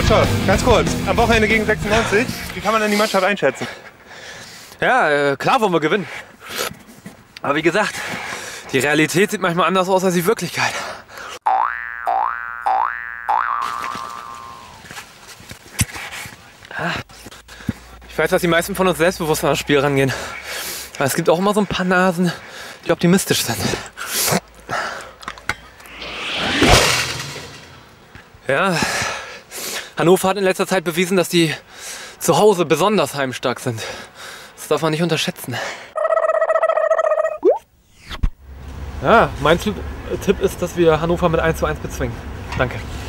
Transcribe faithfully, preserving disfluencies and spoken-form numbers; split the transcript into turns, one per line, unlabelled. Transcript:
Christoph, ganz kurz. Am Wochenende gegen sechsundneunzig, wie kann man denn die Mannschaft einschätzen?
Ja, äh, klar wollen wir gewinnen. Aber wie gesagt, die Realität sieht manchmal anders aus als die Wirklichkeit. Ich weiß, dass die meisten von uns selbstbewusst an das Spiel rangehen. Aber es gibt auch immer so ein paar Nasen, die optimistisch sind. Ja, Hannover hat in letzter Zeit bewiesen, dass die zu Hause besonders heimstark sind. Das darf man nicht unterschätzen. Ja, mein Tipp ist, dass wir Hannover mit eins zu eins bezwingen. Danke.